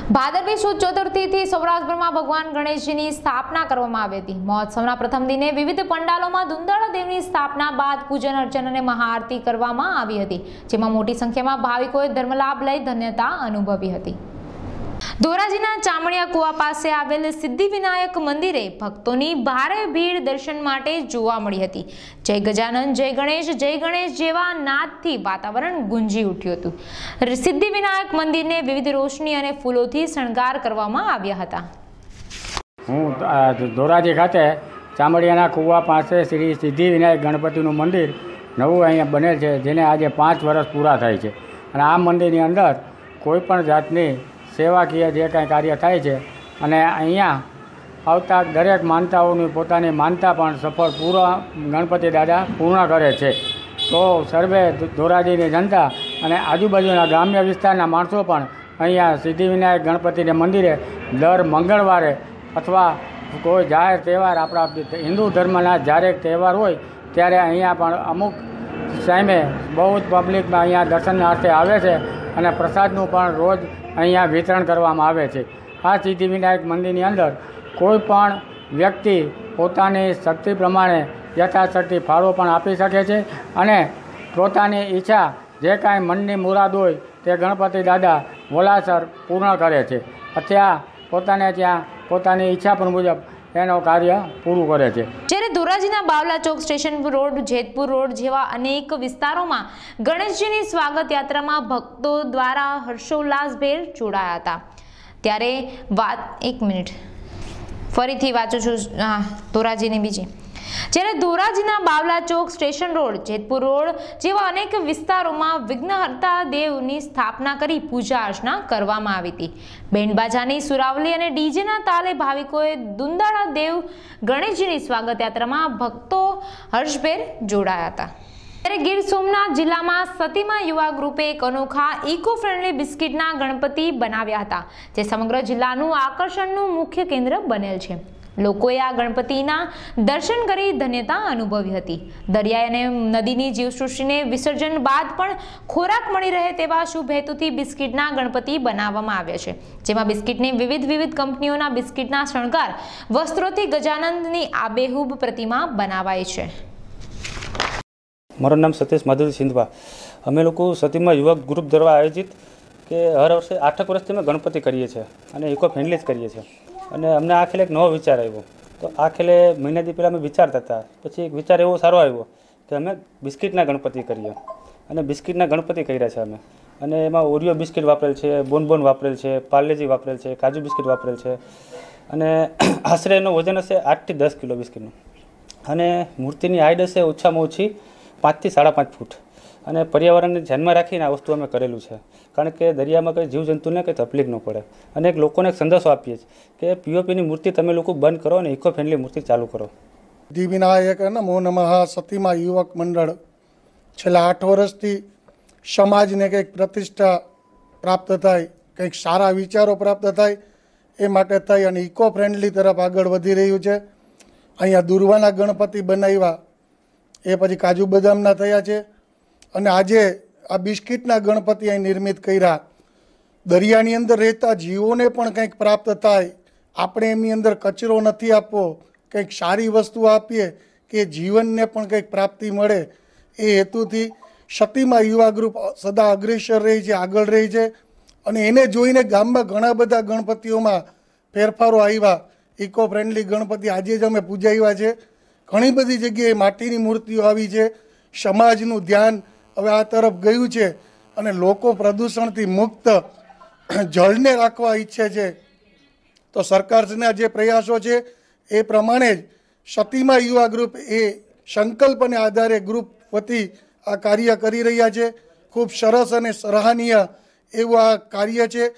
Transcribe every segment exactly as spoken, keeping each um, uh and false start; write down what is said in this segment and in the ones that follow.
ભાદરવી સુદ ચતુર્થીથી સૌરાષ્ટ્રમાં ભગવાન ગણેશજીની સ્થાપના કરવામાં આવી હતી। મહોત્સવના પ્રથમ દિને વિવિધ પંડાલોમાં દુંદાળા દેવની સ્થાપના બાદ પૂજન અર્ચન અને મહાઆરતી કરવામાં આવી હતી, જેમાં મોટી સંખ્યામાં ભાવિકોએ ધર્મલાભ લઈ ધન્યતા અનુભવી હતી। ધોરાજીના ચામડિયા કુવા પાસે આવેલ સિદ્ધિવિનાયક મંદિરે ભક્તોની ભારે ભીડ દર્શન માટે જોવા મળી હતી। જય ગજાનન, જય ગણેશ, જય ગણેશ જેવા નાદથી વાતાવરણ ગુંજી ઉઠ્યું હતું। સિદ્ધિવિનાયક મંદિરને વિવિધ રોશની અને ફૂલોથી શણગાર કરવામાં આવ્યા હતા। હું ધોરાજી ખાતે ચામડિયાના કુવા પાસે શ્રી સિદ્ધિવિનાયક ગણપતિનું મંદિર નવું અહીંયા બનેલ છે, જેને આજે પાંચ વર્ષ પૂરા થાય છે। અને આ મંદિરની અંદર કોઈ પણ જાતની સેવાકીય જે કાંઈ કાર્ય થાય છે અને અહીંયા આવતા દરેક માનતાઓની પોતાની માનતા પણ સફળ પૂરા ગણપતિ દાદા પૂર્ણ કરે છે। તો સર્વે ધોરાજીની જનતા અને આજુબાજુના ગ્રામ્ય વિસ્તારના માણસો પણ અહીંયા સિદ્ધિવિનાયક ગણપતિને મંદિરે દર મંગળવારે અથવા કોઈ જાહેર તહેવાર આપણા હિન્દુ ધર્મના જ્યારે તહેવાર હોય ત્યારે અહીંયા પણ અમુક ટાઈમે બહુ જ પબ્લિકમાં અહીંયા દર્શનાર્થે આવે છે અને પ્રસાદનું પણ રોજ અહીંયા વિતરણ કરવામાં આવે છે। આ સિદ્ધિવિનાયક મંદિરની અંદર કોઈ પણ વ્યક્તિ પોતાની શક્તિ પ્રમાણે યથાશક્તિ ફાળો પણ આપી શકે છે અને પોતાની ઈચ્છા જે કાંઈ મનની મુરાદ હોય તે ગણપતિ દાદા વોલાસર પૂર્ણ કરે છે અથવા પોતાને ત્યાં પોતાની ઈચ્છા પણ મુજબ એનો કાર્ય પૂરું કરે છે। જ્યારે ધોરાજીના Bavla Chowk, station road, Jetpur road જેવા અનેક વિસ્તારોમાં ગણેશજીની સ્વાગત યાત્રામાં ભક્તો દ્વારા હર્ષોલ્લાસભેર જોડાયા હતા। ત્યારે વાત એક મિનિટ ફરીથી વાંચું છું હા ધોરાજીની બીજી જ્યારે ધોરાજીના Bavla Chowk, station road, Jetpur road જેવા અનેક વિસ્તારોમાં વિઘ્નહર્તા દેવની સ્થાપના કરી પૂજા અર્ચના કરવામાં આવી હતી। બેન્ડબાજાની સુરાવલી અને ડીજેના તાલે ભાવિકોએ દુંદાળા દેવ ગણેશજીની સ્વાગત યાત્રામાં ભક્તો હર્ષભેર જોડાયા હતા। ત્યારે ગીર સોમનાથ જિલ્લામાં સતીમાં યુવા ગ્રુપે એક અનોખા ઇકો ફ્રેન્ડલી બિસ્કિટના ગણપતિ બનાવ્યા હતા, જે સમગ્ર જિલ્લાનું આકર્ષણનું મુખ્ય કેન્દ્ર બનેલ છે। લોકોએ આ ગણપતિના દર્શન કરી ધન્યતા અનુભવી હતી। દરિયા અને નદીની જીવસૃષ્ટિને વિસર્જન બાદ પણ ખોરાક મળી રહે તેવા શુભ હેતુથી બિસ્કિટના ગણપતિ બનાવવામાં આવ્યા છે, જેમાં બિસ્કિટની વિવિધ વિવિધ કંપનીઓના બિસ્કિટના શણગાર વસ્ત્રોથી ગજાનંદની આબેહૂબ પ્રતિમા બનાવાય છે। મારું નામ સતીશ માધુરી સિંધવા। અમે લોકો સતીમાં યુવક ગ્રુપ દ્વારા આયોજિત કે હર વર્ષે આઠક વર્ષથી અમે ગણપતિ કરીએ છીએ અને ઇકો ફ્રેન્ડલી જ કરીએ છીએ। અને અમને આ ખેલે એક નવો વિચાર આવ્યો, તો આ ખેલે મહિનાથી પહેલાં અમે વિચારતા હતા, પછી એક વિચાર એવો સારો આવ્યો કે અમે બિસ્કિટના ગણપતિ કરીએ અને બિસ્કિટના ગણપતિ કર્યા છે અમે। અને એમાં ઓરિયો બિસ્કિટ વાપરેલ છે, બોનબોન વાપરેલ છે, પાર્લેજી વાપરેલ છે, કાજુ બિસ્કિટ વાપરેલ છે અને આશરે એનું વજન હશે આઠથી દસ કિલો બિસ્કિટનું અને મૂર્તિની હાઈટ હશે ઓછામાં ઓછી પાંચથી સાડા પાંચ ફૂટ અને પર્યાવરણને ધ્યાનમાં રાખીને આ વસ્તુ અમે કરેલું છે, કારણ કે દરિયામાં કંઈ જીવજંતુને કંઈ તકલીફ ન પડે અને એક લોકોને એક સંદેશો આપીએ છીએ કે પીઓપીની મૂર્તિ તમે લોકો બંધ કરો અને ઇકો ફ્રેન્ડલી મૂર્તિ ચાલુ કરો। સિદ્ધિવિનાયક નમો નમઃ સતીમાં યુવક મંડળ છેલ્લા આઠ વર્ષથી સમાજને કંઈક પ્રતિષ્ઠા પ્રાપ્ત થાય, કંઈક સારા વિચારો પ્રાપ્ત થાય એ માટે થઈ અને ઇકો ફ્રેન્ડલી તરફ આગળ વધી રહ્યું છે। અહીંયા દુર્વાના ગણપતિ બનાવ્યા, એ પછી કાજુ બદામના થયા છે અને આજે આ બિસ્કિટના ગણપતિ અહીં નિર્મિત કર્યા। દરિયાની અંદર રહેતા જીવોને પણ કંઈક પ્રાપ્ત થાય, આપણે એમની અંદર કચરો નથી આપવો, કંઈક સારી વસ્તુ આપીએ કે જીવનને પણ કંઈક પ્રાપ્તિ મળે, એ હેતુથી સતીમાં યુવા ગ્રુપ સદા અગ્રેસર રહી છે, આગળ રહી છે અને એને જોઈને ગામમાં ઘણા બધા ગણપતિઓમાં ફેરફારો આવ્યા। ઇકો ફ્રેન્ડલી ગણપતિ આજે જ અમે પૂજાવ્યા છે, ઘણી બધી જગ્યાએ માટીની મૂર્તિઓ આવી છે। સમાજનું ધ્યાન હવે આ તરફ ગયું છે અને લોકો પ્રદૂષણથી મુક્ત જળને રાખવા ઈચ્છે છે, તો સરકારના જે પ્રયાસો છે એ પ્રમાણે જ સતીમાં યુવા ગ્રુપ એ સંકલ્પને આધારે ગ્રુપ વતી આ કાર્ય કરી રહ્યા છે। ખૂબ સરસ અને સરાહનીય એવું આ કાર્ય છે।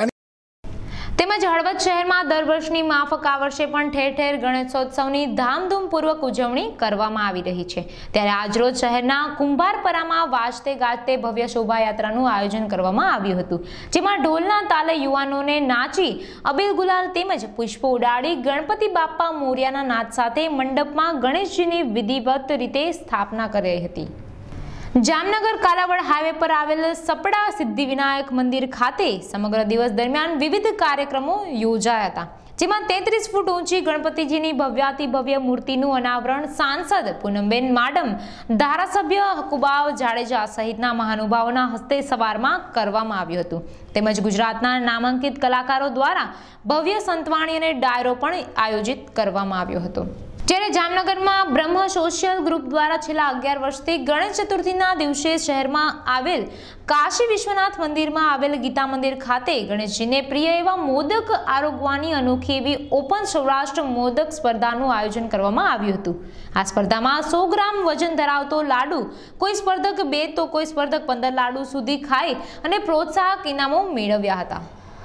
તેમજ હળવદ શહેરમાં દર વર્ષની માફક આ વર્ષે પણ ઠેર ઠેર ગણેશોત્સવની ધામધૂમપૂર્વક ઉજવણી કરવામાં આવી રહી છે। ત્યારે આજરોજ શહેરના કુંભારપરામાં વાજતે ગાજતે ભવ્ય શોભાયાત્રાનું આયોજન કરવામાં આવ્યું હતું, જેમાં ઢોલના તાલે યુવાનોને નાચી અબીલ ગુલાલ તેમજ પુષ્પો ઉડાડી ગણપતિ બાપ્પા મોર્યાના નાદ સાથે મંડપમાં ગણેશજીની વિધિવત રીતે સ્થાપના કરી હતી। જામનગર કાલાવડ હાઈવે પર આવેલ સપડા સિદ્ધિવિનાયક મંદિર ખાતે સમગ્ર દિવસ દરમિયાન વિવિધ કાર્યક્રમો યોજાયા હતા, જેમાં તેત્રીસ ફૂટ ઊંચી ગણપતિજીની ભવ્યાતિ ભવ્ય મૂર્તિનું અનાવરણ સાંસદ પૂનમબેન માડમ, ધારાસભ્ય હકુબાવ જાડેજા સહિતના મહાનુભાવોના હસ્તે સવારમાં કરવામાં આવ્યું હતું, તેમજ ગુજરાતના નામાંકિત કલાકારો દ્વારા ભવ્ય સંતવાણી અને ડાયરો પણ આયોજિત કરવામાં આવ્યો હતો। જ્યારે જામનગરમાં બ્રહ્મ સોશિયલ ગ્રુપ દ્વારા છેલ્લા અગિયાર વર્ષથી ગણેશ ચતુર્થીના દિવસે શહેરમાં આવેલ કાશી વિશ્વનાથ મંદિરમાં આવેલ ગીતા મંદિર ખાતે ગણેશજીને પ્રિય એવા મોદક આરોગવાની અનોખી એવી ઓપન સૌરાષ્ટ્ર મોદક સ્પર્ધાનું આયોજન કરવામાં આવ્યું હતું। આ સ્પર્ધામાં સો ગ્રામ વજન ધરાવતો લાડુ કોઈ સ્પર્ધક બે તો કોઈ સ્પર્ધક પંદર લાડુ સુધી ખાઈ અને પ્રોત્સાહક ઇનામો મેળવ્યા હતા।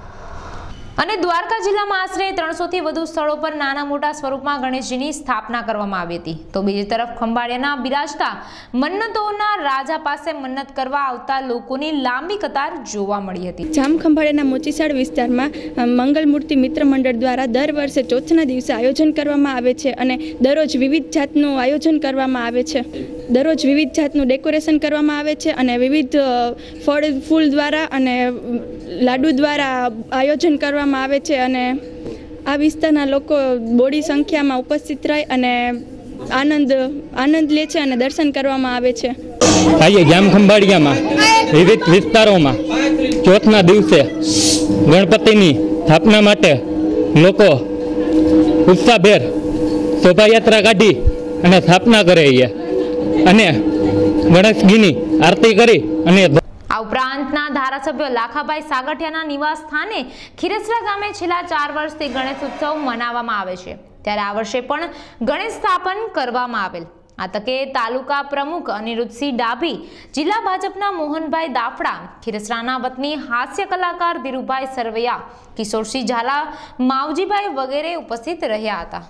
અને દ્વારકા જિલ્લામાં આશરે ત્રણસો થી વધુ સ્થળો પર નાના મોટા સ્વરૂપમાં ગણેશજીની સ્થાપના કરવામાં આવી હતી, તો બીજી તરફ ખંભાળિયાના બિરાજતા મન્નતોના રાજા પાસે મન્નત કરવા આવતા લોકોની લાંબી કતાર જોવા મળી હતી। જામ ખંભાળિયાના મોચીસાડ વિસ્તારમાં મંગલ મૂર્તિ મિત્ર મંડળ દ્વારા દર વર્ષે ચોથના દિવસે આયોજન કરવામાં આવે છે અને દરરોજ વિવિધ જાતનું આયોજન કરવામાં આવે છે। દરરોજ વિવિધ જાતનું ડેકોરેશન કરવામાં આવે છે અને વિવિધ ફળ ફૂલ દ્વારા અને લાડુ દ્વારા આયોજન કરવામાં આવે છે અને આ વિસ્તારના લોકો બોડી સંખ્યામાં ઉપસ્થિત રહી અને આનંદ આનંદ લે છે અને દર્શન કરવામાં આવે છે। આજે જામ ખંભાળિયામાં વિવિધ વિસ્તારોમાં ચોથના દિવસે ગણપતિની સ્થાપના માટે લોકો ઉત્સાહભેર શોભાયાત્રા કાઢી અને સ્થાપના કરે છે અને ગણેશજીની આરતી કરી અને આ ઉપરાંતના ધારાસભ્ય લાખાભાઈ સાગઠિયાના નિવાસ સ્થાને ખીરસરા ગામે છેલ્લા ચાર વર્ષથી ગણેશ ઉત્સવ મનાવવામાં આવે છે, ત્યારે આ વર્ષે પણ ગણેશ સ્થાપન કરવામાં આવેલ। આ તકે તાલુકા પ્રમુખ અનિરુદ્ધસિંહ ડાભી, જિલ્લા ભાજપના મોહનભાઈ દાફડા, ખીરસરાના વતની હાસ્ય કલાકાર ધીરુભાઈ સરવૈયા, કિશોરસિંહ ઝાલા, માવજીભાઈ વગેરે ઉપસ્થિત રહ્યા હતા।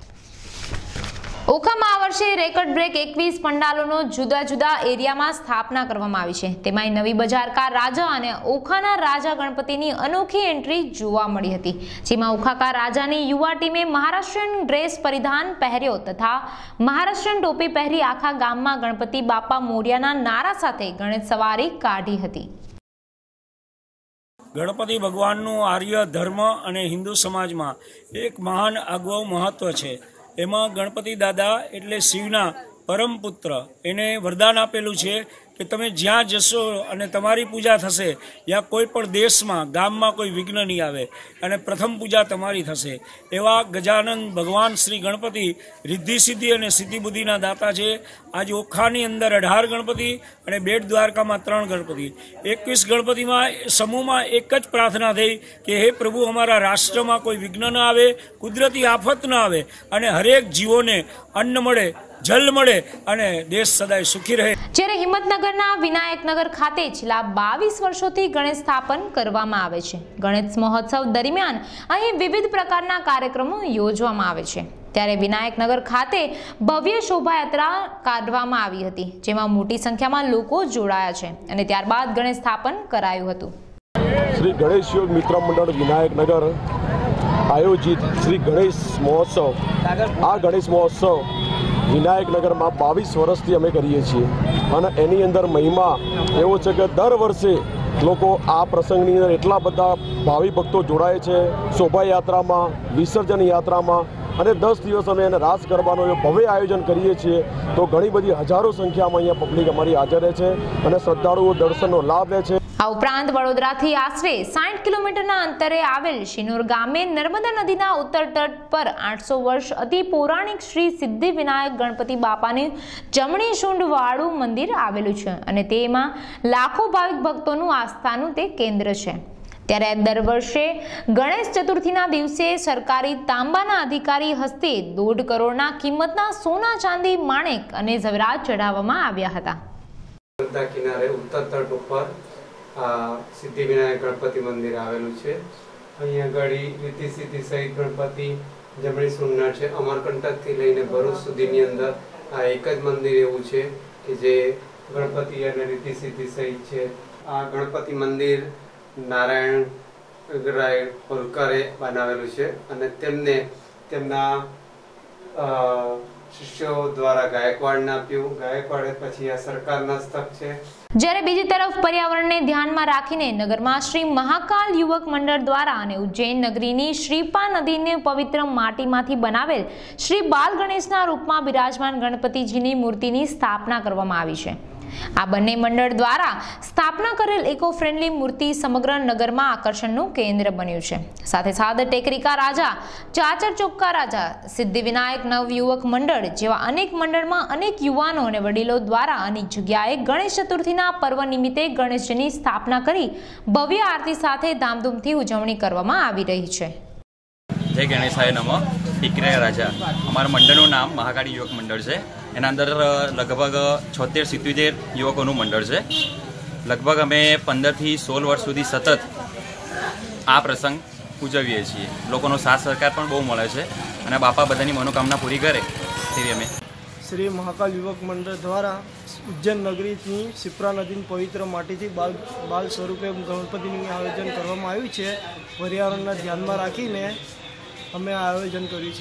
ઓખામાં આ વર્ષે રેકર્ડ બ્રેક એકવીસ પંડાલોનો જુદા જુદા એરિયામાં સ્થાપના કરવામાં આવી છે, તેમાં નવી બજાર કા રાજા અને ઓખાના રાજા ગણપતિની અનોખી એન્ટ્રી જોવા મળી હતી, જેમાં ઓખાકા રાજાની યુવા ટીમે મહારાષ્ટ્રીયન ડ્રેસ પરિધાન પહેર્યો તથા મહારાષ્ટ્રીયન ટોપી પહેરી આખા ગામમાં ગણપતિ બાપા મોર્યાના નારા સાથે ગણેશ સવારી કાઢી હતી। ગણપતિ ભગવાનનું આર્ય ધર્મ અને હિન્દુ સમાજમાં એક મહાન આગવું મહત્વ છે। એમાં ગણપતિ દાદા એટલે શિવના પરમ પુત્ર, એને વરદાન આપેલું છે કે તમે જ્યાં જશો અને તમારી પૂજા થશે ત્યાં કોઈ પણ દેશમાં ગામમાં કોઈ વિઘ્ન નહીં આવે અને પ્રથમ પૂજા તમારી થશે। એવા ગજાનંદ ભગવાન શ્રી ગણપતિ રિદ્ધિ સિદ્ધિ અને સિદ્ધિ બુદ્ધિના દાતા છે। આજે ઓખાની અંદર અઢાર ગણપતિ અને બેટ દ્વારકામાં ત્રણ ગણપતિ, એકવીસ ગણપતિમાં સમૂહમાં એક જ પ્રાર્થના થઈ કે હે પ્રભુ, અમારા રાષ્ટ્રમાં કોઈ વિઘ્ન ન આવે, કુદરતી આફત ન આવે અને હરેક જીવોને અન્ન મળે, જલ મળે અને દેશ સદાય સુખી રહે। જ્યારે હિંમતનગરના વિનાયકનગર ખાતે છેલ્લા બાવીસ વર્ષોથી ગણેશ સ્થાપન કરવામાં આવે છે। ગણેશ મહોત્સવ દરમિયાન અહીં વિવિધ પ્રકારના કાર્યક્રમો યોજવામાં આવે છે, ત્યારે વિનાયકનગર ખાતે ભવ્ય શોભાયાત્રા કાઢવામાં આવી હતી, જેમાં મોટી સંખ્યામાં લોકો જોડાયા છે અને ત્યારબાદ ગણેશ સ્થાપન કરાયું હતું। શ્રી ગણેશ યોગ મિત્ર મંડળ વિનાયકનગર આયોજિત શ્રી ગણેશ મહોત્સવ, આ ગણેશ મહોત્સવ વિનાયકનગરમાં બાવીસ વર્ષથી અમે કરીએ છીએ અને એની અંદર મહિમા એવો છે કે દર વર્ષે લોકો આ પ્રસંગની અંદર એટલા બધા ભાવિ ભક્તો જોડાય છે શોભાયાત્રામાં, વિસર્જન યાત્રામાં અને દસ દિવસ અમે એને રાસ કરવાનો ભવ્ય આયોજન કરીએ છીએ, તો ઘણી બધી હજારો સંખ્યામાં અહીંયા પબ્લિક અમારી હાજર રહે છે અને શ્રદ્ધાળુઓ દર્શનનો લાભ લે છે। આ ઉપરાંત વડોદરાથી આશરે સાઠ કિલોમીટરના અંતરે આવેલ શિનોર ગામે નર્મદા નદીના ઉત્તર તટ પર આઠસો વર્ષ અતિ પૌરાણિક શ્રી સિદ્ધિ વિનાયક ગણપતિ બાપાની જમણી શુંઢવાળું મંદિર આવેલું છે અને તેમાં લાખો ભાવિક ભક્તોનું આસ્થાનું તે કેન્દ્ર છે। ત્યારે દર વર્ષે ગણેશ ચતુર્થીના દિવસે સરકારી તાંબાના અધિકારી હસ્તે દોઢ કરોડના કિંમતના સોના, ચાંદી, માણેક અને ઝવેરાત ચઢાવવામાં આવ્યા હતા। કિનારે ઉત્તર તટ ઉપર સિદ્ધિ વિનાયક ગણપતિ મંદિર આવેલું છે। અહીંયા આગળ રીતિ સિદ્ધિ સહિત ગણપતિ જમણી સુંદર છે। અમરકંટકથી લઈને ભરૂચ સુધીની અંદર આ એક જ મંદિર એવું છે કે જે ગણપતિ અને રીતિ સિદ્ધિ સહિત છે। આ ગણપતિ મંદિર નારાયણ રાય હોલકરે બનાવેલું છે અને તેમને તેમના શિષ્યો દ્વારા ગાયકવાડને આપ્યું. ગાયકવાડ પછી આ સરકારના હસ્તક છે. જ્યારે બીજી તરફ પર્યાવરણને ધ્યાનમાં રાખીને નગરમાં શ્રી મહાકાલ યુવક મંડળ દ્વારા અને ઉજ્જૈન નગરીની શ્રીપા નદીને પવિત્ર માટીમાંથી બનાવેલ શ્રી બાલ ગણેશના રૂપમાં બિરાજમાન ગણપતિજીની મૂર્તિની સ્થાપના કરવામાં આવી છે. આ બંને મંડળ દ્વારા સ્થાપના કરેલ ઇકો ફ્રેન્ડલી મૂર્તિ સમગ્ર નગરમાં આકર્ષણનું કેન્દ્ર બન્યું છે. સાથે સાથે ટેકરીકા રાજા, ચાચર ચોક્કા રાજા, સિદ્ધિવિનાયક નવયુવક મંડળ જેવા અનેક મંડળમાં અનેક યુવાનો અને વડીલો દ્વારા અનેક જગ્યાએ ગણેશ ચતુર્થીના પર્વ નિમિત્તે ગણેશજીની સ્થાપના કરી ભવ્ય આરતી સાથે ધામધૂમથી ઉજવણી કરવામાં આવી રહી છે. જય ગણેશાય નમઃ. ટીકરા રાજા અમારા મંડળનું નામ મહાકાળી યુવક મંડળ છે. એના અંદર લગભગ છોતેર સિત્યોતેર યુવકોનું મંડળ છે. લગભગ અમે પંદરથી સોળ વર્ષ સુધી સતત આ પ્રસંગ ઉજવીએ છીએ. લોકોનો સાથ સહકાર પણ બહુ મળે છે અને બાપા બધાની મનોકામના પૂરી કરે તેવી અમે શ્રી મહાકાલ યુવક મંડળ દ્વારા ઉજ્જૈન નગરીની શિપ્રા નદીની પવિત્ર માટીથી બાલ બાલ સ્વરૂપે ગણપતિનું આયોજન કરવામાં આવ્યું છે. પર્યાવરણના ધ્યાનમાં રાખીને અમે આ આયોજન કર્યું છે.